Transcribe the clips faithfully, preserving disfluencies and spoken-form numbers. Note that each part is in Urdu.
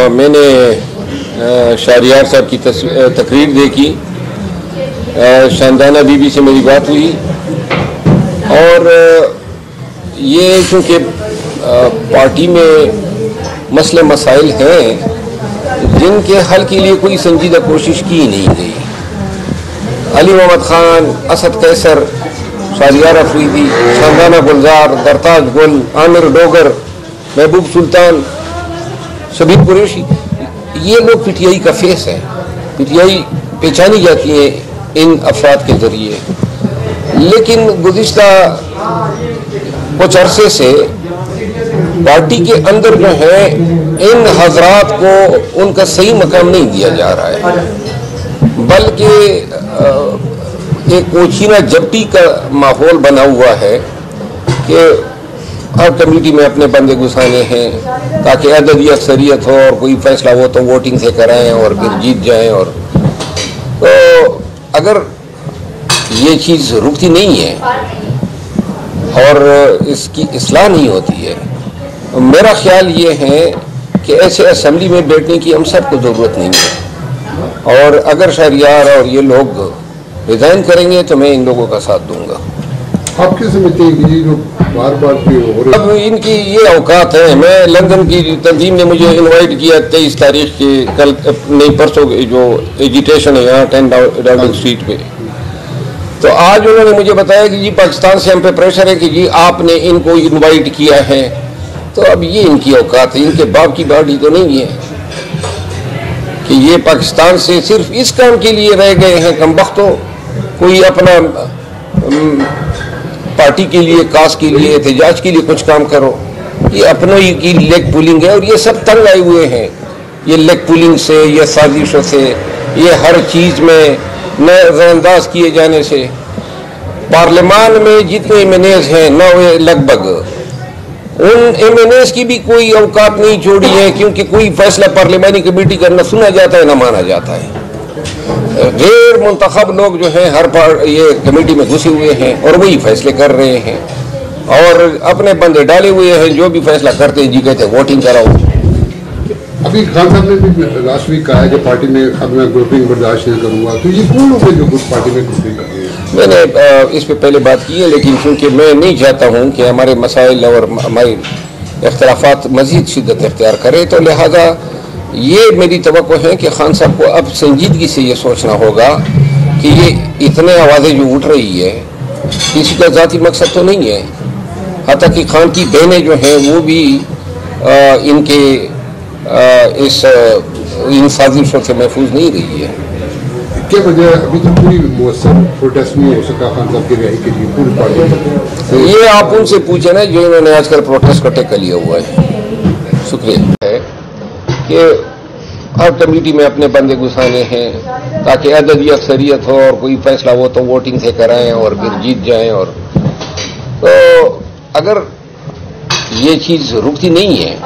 میں نے شہریار صاحب کی تقریر دیکھی، شاندانہ بی بی سے میری بات ہوئی، اور یہ چونکہ پارٹی میں مسئلے مسائل ہیں جن کے حل کے لیے کوئی سنجیدہ کوشش کی نہیں گئی۔ علی محمد خان، اسد قیصر، شہریار افریدی، شاندانہ گلزار، درتاج گل، عامر ڈوگر، محبوب سلطان، شبیر قریشی، یہ لوگ پی ٹی آئی کا فیس ہیں۔ پی ٹی آئی پہچانی جاتی ہے ان افراد کے ذریعے، لیکن گزشتہ کچھ عرصے سے پارٹی کے اندر جو ہے ان حضرات کو ان کا صحیح مقام نہیں دیا جا رہا ہے، بلکہ ایک کوچینہ جبٹی کا ماحول بنا ہوا ہے کہ ہر کمیٹی میں اپنے بندے گھسانے ہیں تاکہ عددی اکثریت ہو اور کوئی فیصلہ ہو تو ووٹنگ سے کرائیں اور پھر جیت جائیں۔ اور تو اگر یہ چیز رکتی نہیں ہے اور اس کی اصلاح نہیں ہوتی ہے، میرا خیال یہ ہے کہ ایسے اسمبلی میں بیٹھنے کی ہم سب کو ضرورت نہیں ہے، اور اگر شہریار اور یہ لوگ ریزائن کریں گے تو میں ان لوگوں کا ساتھ دوں گا۔ آپ کی سمجھتے ہیں کہ جو بار بار ہو رہے اب ان کی یہ اوقات ہیں۔ میں لندن کی تنظیم نے مجھے انوائٹ کیا تیئیس تاریخ کی، کل نہیں پرسوں جو ایجیٹیشن ہے یہاں ٹین ڈاؤننگ اسٹریٹ پہ، تو آج انہوں نے مجھے بتایا کہ جی پاکستان سے ہم پہ پریشر ہے کہ جی آپ نے ان کو انوائٹ کیا ہے۔ تو اب یہ ان کی اوقات ہے، ان کے باپ کی باڑی تو نہیں ہے کہ یہ پاکستان سے صرف اس کام کے لیے رہ گئے ہیں کمبختوں، کوئی اپنا پارٹی کے لیے، کاس کے لیے، احتجاج کے لیے کچھ کام کرو۔ یہ اپنوں ہی کی لیگ پولنگ ہے، اور یہ سب تنگ آئے ہوئے ہیں یہ لیگ پولنگ سے، یہ سازشوں سے، یہ ہر چیز میں نظر انداز کیے جانے سے۔ پارلیمان میں جتنے ایم این ایز ہیں نو لگ بھگ، ان ایم این ایز کی بھی کوئی اوقات نہیں چھوڑی ہے، کیونکہ کوئی فیصلہ پارلیمانی کمیٹی کا نہ سنا جاتا ہے نہ مانا جاتا ہے۔ غیر منتخب لوگ جو ہیں ہر پار یہ کمیٹی میں گھسے ہوئے ہیں اور وہی فیصلے کر رہے ہیں، اور اپنے بندے ڈالے ہوئے ہیں، جو بھی فیصلہ کرتے ہیں جی کہتے ہیں ووٹنگ کراؤ۔ ابھی خان صاحب نے بھی لاسٹ ویک کہا ہے کہ پارٹی میں اب میں گروپنگ برداشت نہیں کروں گا، تو یہ کون لوگ ہیں جو کچھ پارٹی میں گروپنگ کر رہے ہیں؟ میں نے اس پہ پہلے بات کی ہے، لیکن چونکہ میں نہیں چاہتا ہوں کہ ہمارے مسائل اور ہماری اختلافات مزید شدت اختیار کرے، تو لہذا یہ میری توقع ہے کہ خان صاحب کو اب سنجیدگی سے یہ سوچنا ہوگا کہ یہ اتنے آوازیں جو اٹھ رہی ہے کسی کا ذاتی مقصد تو نہیں ہے، حتیٰ کہ خان کی بہنیں جو ہیں وہ بھی ان کے اس ان سازشوں سے محفوظ نہیں رہی ہے۔ کیا وجہ ابھی تک پوری مؤثر پروٹیسٹ نہیں ہو سکا خان صاحب کی رہائی کے لیے پوری پارٹی؟ یہ آپ ان سے پوچھیں نا جو انہوں نے آج کل پروٹیسٹ کا ٹیکہ لیا ہوا ہے۔ شکریہ ہے کہ ہر کمیٹی میں اپنے بندے گھسانے ہیں تاکہ عددی اکثریت ہو اور کوئی فیصلہ ہو تو ووٹنگ سے کرائیں اور پھر جیت جائیں۔ اور تو اگر یہ چیز رکتی نہیں ہے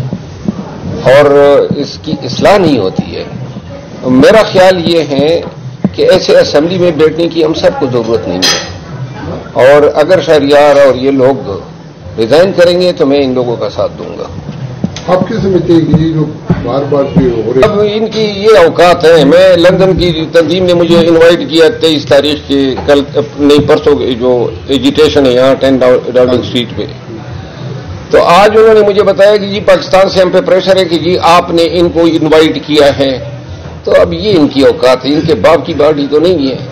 اور اس کی اصلاح نہیں ہوتی ہے، میرا خیال یہ ہے کہ ایسے اسمبلی میں بیٹھنے کی ہم سب کو ضرورت نہیں ہے، اور اگر شہریار اور یہ لوگ ریزائن کریں گے تو میں ان لوگوں کا ساتھ دوں گا۔ آپ کی سمجھتے ہیں کہ جو بار بار ہو رہے اب ان کی یہ اوقات ہیں۔ میں لندن کی تنظیم نے مجھے انوائٹ کیا تیئیس تاریخ کی، کل نہیں پرسوں جو ایجیٹیشن ہے یہاں ٹین ڈاؤننگ اسٹریٹ پہ، تو آج انہوں نے مجھے بتایا کہ جی پاکستان سے ہم پہ پریشر ہے کہ جی آپ نے ان کو انوائٹ کیا ہے۔ تو اب یہ ان کی اوقات ہے، ان کے باپ کی باڑی تو نہیں ہے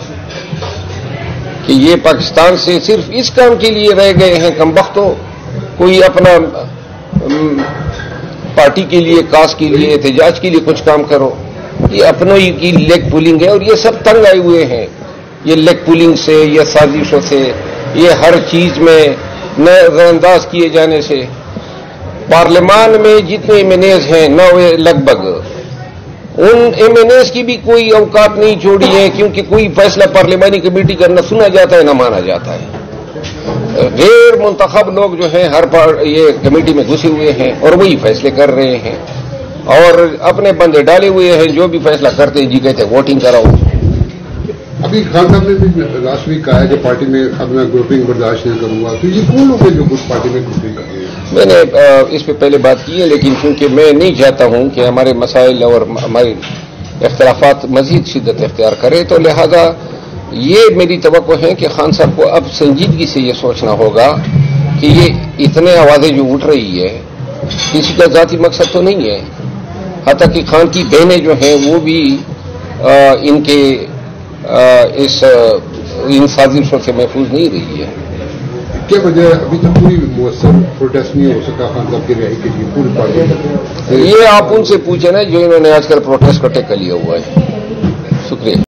کہ یہ پاکستان سے صرف اس کام کے لیے رہ گئے ہیں کمبختوں، کوئی اپنا پارٹی کے لیے، کاس کے لیے، احتجاج کے لیے کچھ کام کرو۔ یہ اپنوں ہی کی لیگ پولنگ ہے، اور یہ سب تنگ آئے ہوئے ہیں یہ لیگ پولنگ سے، یہ سازشوں سے، یہ ہر چیز میں نظر انداز کیے جانے سے۔ پارلیمان میں جتنے ایم این ایز ہیں نو لگ بھگ، ان ایم این ایز کی بھی کوئی اوقات نہیں چھوڑی ہے، کیونکہ کوئی فیصلہ پارلیمانی کمیٹی کا نہ سنا جاتا ہے نہ مانا جاتا ہے۔ غیر منتخب لوگ جو ہیں ہر پار یہ کمیٹی میں گھسے ہوئے ہیں اور وہی فیصلے کر رہے ہیں، اور اپنے بندے ڈالے ہوئے ہیں، جو بھی فیصلہ کرتے ہیں جی کہتے ہیں ووٹنگ کراؤ۔ ابھی خان صاحب نے بھی لاسٹ ویک کہا ہے کہ پارٹی میں اب میں گروپنگ برداشت نہیں کروں گا، تو یہ کون لوگ ہیں جو کچھ پارٹی میں گروپنگ کر رہے ہیں؟ میں نے اس پہ پہلے بات کی ہے، لیکن چونکہ میں نہیں چاہتا ہوں کہ ہمارے مسائل اور ہمارے اختلافات مزید شدت اختیار کرے، تو لہذا یہ میری توقع ہے کہ خان صاحب کو اب سنجیدگی سے یہ سوچنا ہوگا کہ یہ اتنے آوازیں جو اٹھ رہی ہے کسی کا ذاتی مقصد تو نہیں ہے، حتیٰ کہ خان کی بہنیں جو ہیں وہ بھی آ, ان کے آ, اس ان سازشوں سے محفوظ نہیں رہی ہے۔ کیا وجہ ابھی تک کوئی مؤثر پروٹیسٹ نہیں ہو سکا خان صاحب کی رہائی کے لیے پوری پارٹی؟ یہ آپ ان سے پوچھیں نا جو انہوں نے آج کل پروٹیسٹ کا ٹیکہ لیا ہوا ہے۔ شکریہ۔